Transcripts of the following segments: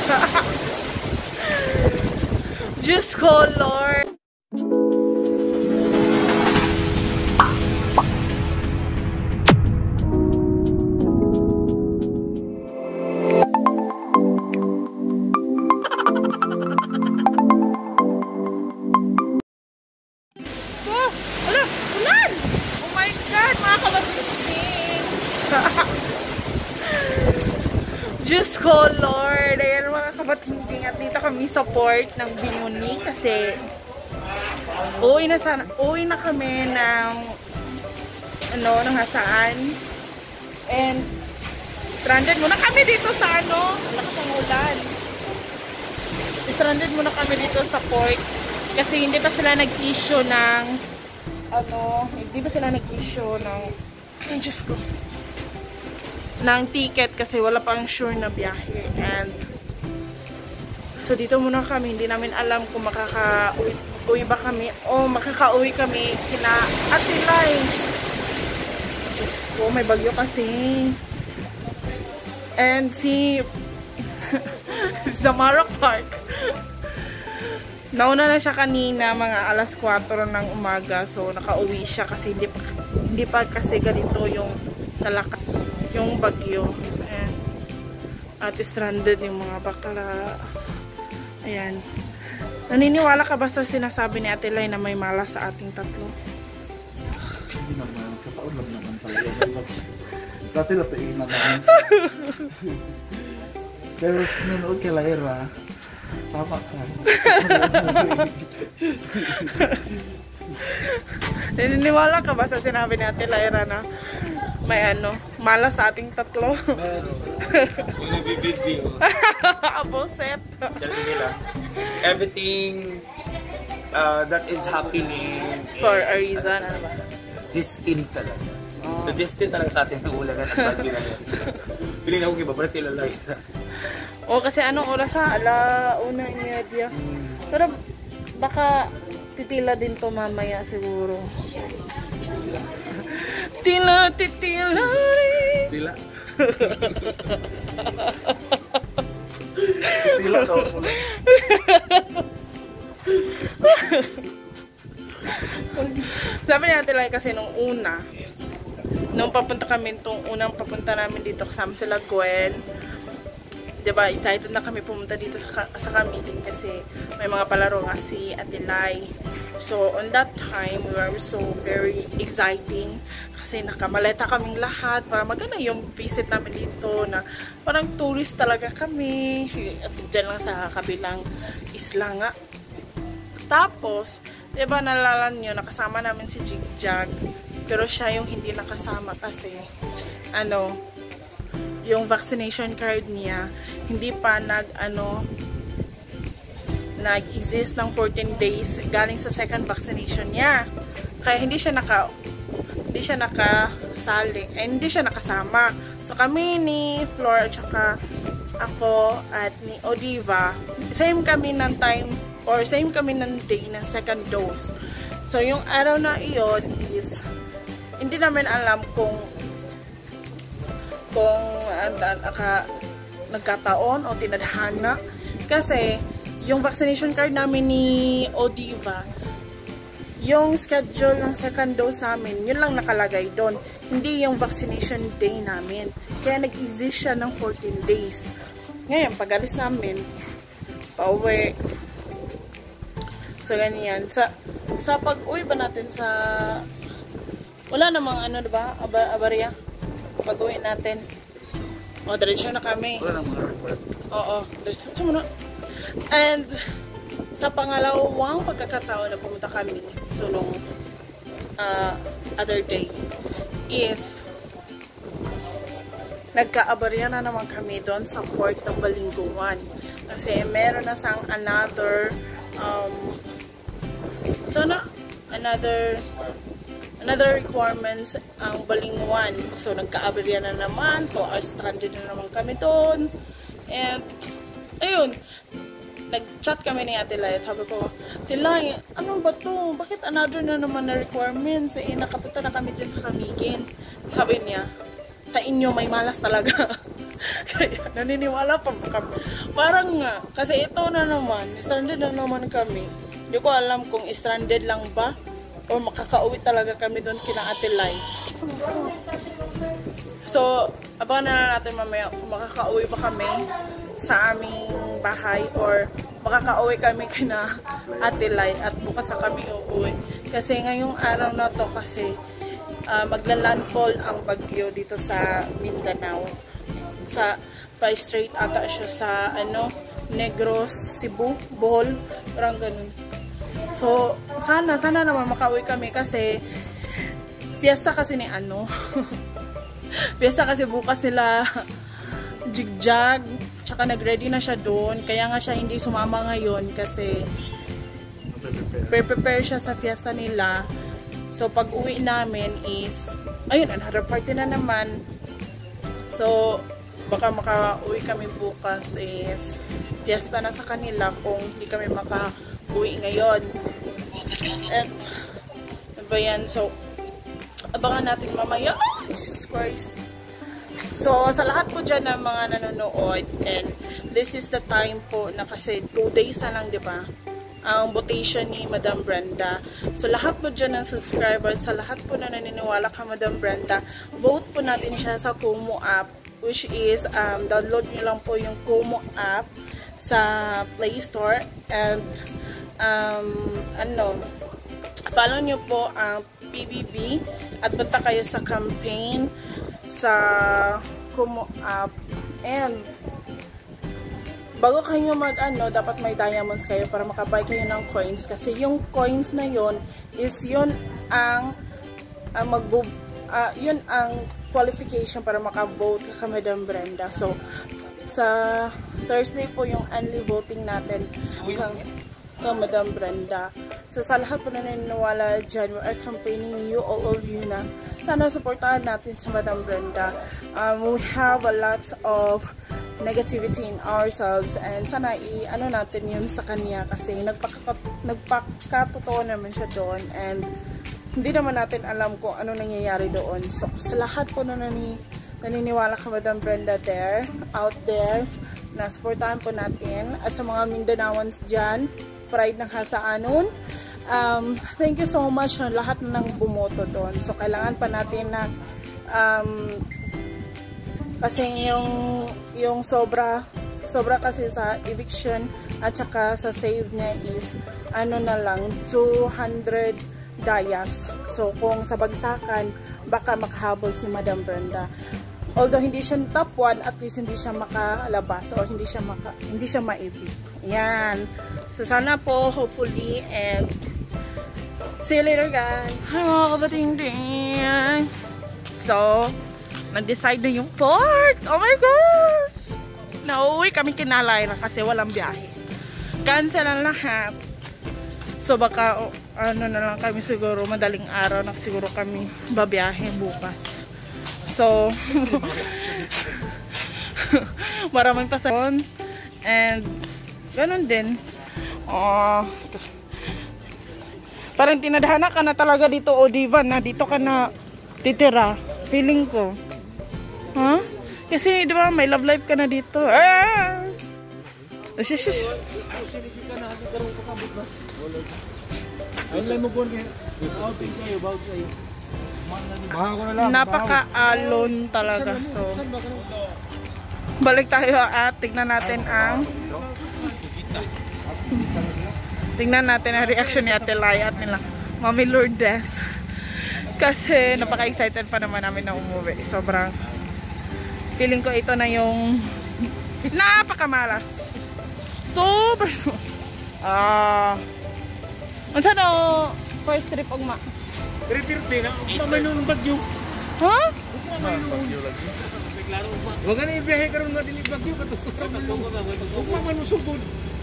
Diyos ko, Lord. Diyos ko, Lord. Ayan mga kabatingting. At dito kami support ng Bimuni kasi uwi na kami ng ng hasaan. And stranded muna kami dito sa lakas ng ulan. Stranded muna kami dito sa port kasi hindi pa sila nag-issue ng Diyos ko, ng ticket kasi wala pang sure na biyahe. And so dito muna kami, hindi namin alam kung makaka-uwi ba kami o makaka-uwi kami kina Atilay. Diyos ko, may bagyo kasi. And si Zamara Park, nauna na siya kanina mga alas 4 ng umaga, so nakauwi siya kasi hindi pa kasi ganito yung talaka, yung bagyo. Ayan. At stranded yung mga bakla. Ayan. Naniniwala ka ba sa sinasabi ni Ate Lai na may malas sa ating tatlo? Hindi naman. Kataon lang naman talaga. Dati natiin naman. Pero nanood kay Laira, tama ka. Naniniwala ka ba sa sinabi ni Ate Laira na may malas sa ating tatlo? Meron. Yung nabibidyo. Aboset. Dali nila. Everything that is happening for a reason, ano ba? Destined talaga. So destined talaga sa atin ng ulanan at bagyo na yan. Piling na kong iba, pero tila Laira. O kasi anong oras ha? 1:30. Pero baka titila din to mamaya siguro. Tila. Tila. Tila daw po lang. Sabi natin lang kasi nung papunta kami, unang papunta namin dito kasama sila Gwen. Diba, excited na kami pumunta dito sa Kamiting kasi may mga palaro nga si Ate Lai. So, on that time, we were so very exciting kasi nakamaleta kaming lahat para maganda yung visit namin dito na parang tourist talaga kami. At dyan lang sa kabilang isla nga. Tapos, diba, nalala nyo, nakasama namin si Jigjag. Pero siya yung hindi nakasama kasi, yung vaccination card niya hindi pa nag-exist ng 14 days galing sa second vaccination niya. Kaya hindi siya nakasali, hindi siya nakasama. So kami ni Flor at saka ako at ni Odiva, same kami ng time or same kami ng day ng second dose. So yung araw na iyon is hindi namin alam kung nagkataon o tinadhana kasi yung vaccination card namin ni Odiva, yung schedule ng second dose namin, yun lang nakalagay doon, hindi yung vaccination day namin, kaya nag-exist siya ng 14 days. Ngayon pag-alis namin pauwi, so ganyan sa pag-uwi ba natin sa wala namang diba, abarya pag-uwi natin. O, diretso na kami. Wala nang mga report. Oo, diretso muna. And, sa pangalawang pagkakataon na pumunta kami, so nung other day, is nagkaabarya na naman kami doon sa port ng Balingguan. Kasi meron na sang another requirements ang Balingguan. So, nagka-aberya na naman. 2 hours stranded na naman kami doon. And, ayun. Nag-chat kami ni Ate Lai. Sabi ko, Ate Lai, ano ba to? Bakit another na naman na requirements? Nakapunta na kami dyan sa Camiguin. Sabi niya, sa inyo may malas talaga. Kaya naniniwala pa kami. Parang nga, kasi ito na naman, stranded na naman kami. Hindi ko alam kung stranded lang ba o makakauwi talaga kami doon kina Ate Lai. So, abangan na natin mamaya kung makakauwi pa kami sa aming bahay or makakauwi kami kina Ate Lai at bukas na kami uuwi. Kasi ngayong araw na to kasi magla-landfall ang bagyo dito sa Mindanao. Sa pa-straight ata siya sa Negros, Cebu, Bohol, parang ganun. So, sana naman makauwi kami kasi fiesta kasi ni fiesta kasi bukas nila Jigjag, tsaka nag-ready na siya doon. Kaya nga siya hindi sumama ngayon kasi prepare siya sa fiesta nila. So, pag uwi namin is, ayun, another party na naman. So, baka makauwi kami bukas is fiesta na sa kanila kung hindi kami makauwi ngayon. And, ano ba yan? So, abangan natin mamaya. Jesus Christ. So, sa lahat po dyan ng mga nanonood, and this is the time po na kasi 2 days na lang, di ba? Ang votation ni Madam Brenda. So, lahat po dyan ng subscribers, sa lahat po na naniniwala ka Madam Brenda, vote po natin siya sa Kumu app, which is, download nyo lang po yung Kumu app sa Play Store, and, follow nyo po ang PBB, at punta kayo sa campaign, sa Kumu app, and, bago kayo dapat may diamonds kayo para makabay kayo ng coins. Kasi yung coins na yon is yun ang yun ang qualification para makavote ka Madam Brenda. So, sa Thursday po yung only voting natin ka Madam Brenda. So, sa lahat po na naniniwala dyan, we are campaigning you, all of you na sana supportahan natin sa Madam Brenda. We have a lot of negativity in ourselves, and sana natin yun sa kanya kasi nagpakatotoo naman siya doon, and hindi naman natin alam kung ano nangyayari doon. So, sa lahat po na naniniwala ka Madam Brenda out there, na supportahan po natin, at sa mga Mindanaoans dyan, pride ng Hasaanon, thank you so much sa lahat ng bumoto doon. So, kailangan pa natin na kasi yung sobra kasi sa eviction at saka sa save niya is na lang 200 dayas. So kung sa bagsakan baka makahabol si Madam Brenda. Although hindi siya top 1, at least hindi siya makalabas or hindi siya maibig. Yan. So sana po hopefully, and see you later guys. Hi mga kabating-ting. So nag-decide na yung port. Oh my gosh! Nauwi kami kinalay na kasi walang biyahe. Cancel ang lahat. So baka na lang kami siguro, madaling araw na siguro kami babiyahe bukas. So maraming pasayon. And ganun din. Parang tinadhana ka na talaga dito, o Divan, na dito ka na titira. Feeling ko. Huh? Kasi, di ba, may love life ka na dito. Ah! Napaka-alon talaga. So, balik tayo at tignan natin ang reaction ni Ate Lai at nila Mami Lourdes. Kasi napaka-excited pa naman namin na umuwi. Sobrang feeling ko ito na yung napakamalas. Super. Unsa no first trip ugma? Trip na. Mamay nung bagyo. Ha? Bagyo lagi. Klaro ugma. Wag na ibiyahe karon nga dili bagyo kato. Ugma man usugod.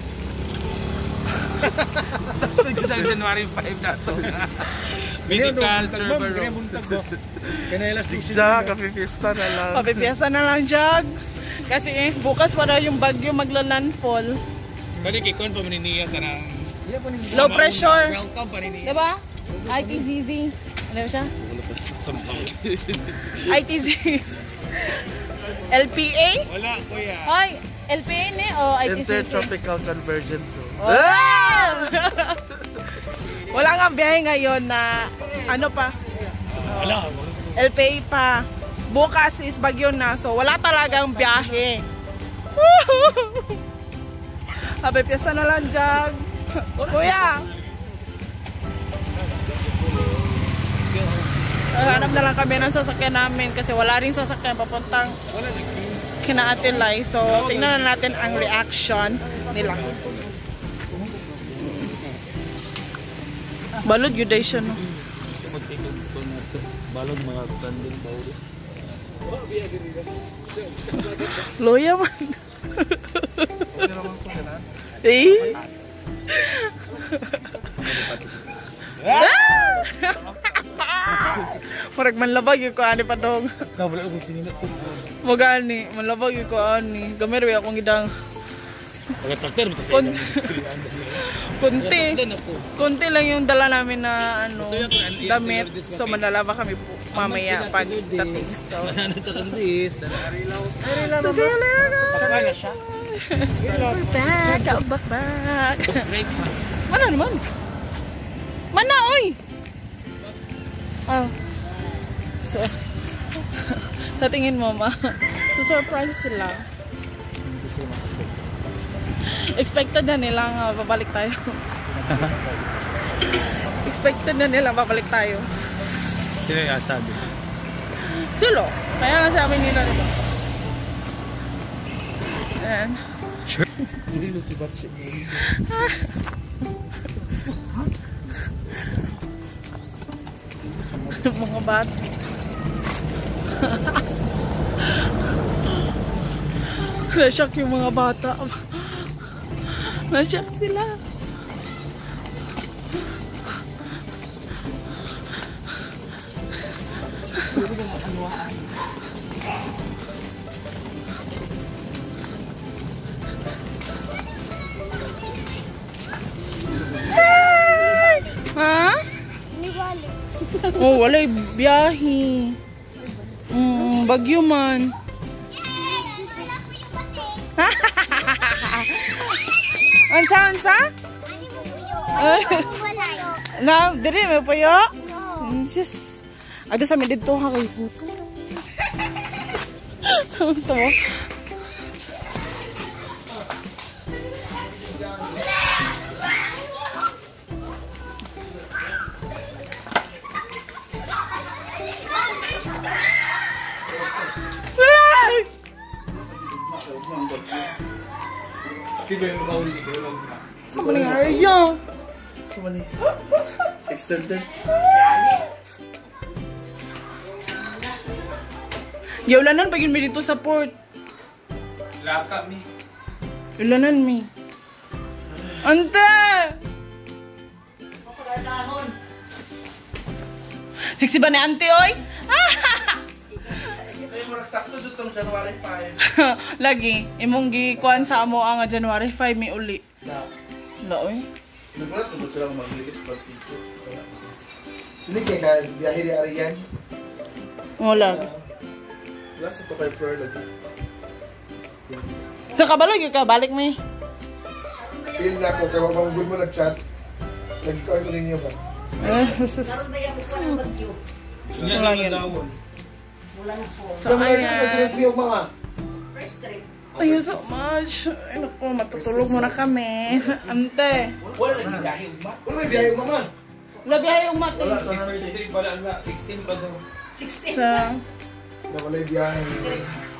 Sa January 5 na to. Viticulture baro. Kanelas diksya, kape-fiesta na lang. Kape-fiesta na lang, Jag. Kasi bukas para yung bagyo magla-landfall. Kani kikon pa maniniya ka ng low pressure. Welcome pa niniya. Diba? ITZZ. Ano siya? ITZ. LPA? Wala, kuya. Hoy, LPA ni o ITCC? Intertropical Convergence Zone. Oh. Wala nga biyahe ngayon na ano pa? Wala. LPA pa. Bukas is bagyo na, so wala talagang biyahe. Sabi, piyesta na lang dyan. Kuya! Hanap na lang kami ng sasakyan namin kasi wala rin sasakyan papuntang kina Ate Lai. So, tingnan na natin ang reaction nila. Balod yun siya, no? Balog mga kanding bauri. Loya man. Eh? Parang manlabag yung ko ani pa dong. Magani, manlabag yung ko ani. Gamero yung akong idang. Kunti lang yung dala namin na ano, damit. So manlalaba kami po mamaya pag dating. So, back. Mana naman? Mana oy? Oh. So, sa tingin mo ma, so surprise sila. Expected na nila nga babalik tayo. Expected na nila babalik tayo. Sino yung sabi? Silo. Kaya nga sabi nila diba? Ayan. Sure. Hindi na si Batship. Mga bata. Na-shock yung mga bata. Na-shock sila. Ha? Oh, walay biyahe. Bagyo man. Ansa? Na, diri may puyo? Sis. Ada sa mi dito ha kay puto. Ito mo. Steve yung mahuli ko lang. Sama ni Arya. Sama ni. Extended. Yaulanan pag yun mi dito sa port. Laka mi. Yaulanan mi. Ante! Siksi ba ni Ante oy? Ay, murag sakto dito tong January 5. Lagi, imong gikuan sa amo ang January 5 mi uli. La oy. Nagulat mo sila kung mag-release ba picture. Hindi kaya ka biyahe ni Arian. Wala. Last ito kay Pearl lagi. Sa kabalo gyud ka balik mi. Feel na ako, kaya mamagod mo nag-chat. Nag-call mo ninyo ba? Karon ba yung kuwan ng bagyo? Yan lang ang dawon. Wala na po. So, ayan. Sa dress niyo mga. First trip. Thank you so much. Ay naku, matutulog muna kami. Ante. Wala lagi dahil ba? Wala may biyahe mga. Labihay yung mati. Wala. Si first trip pala, 16 pa daw. 16 Sa... Wala may biyahe.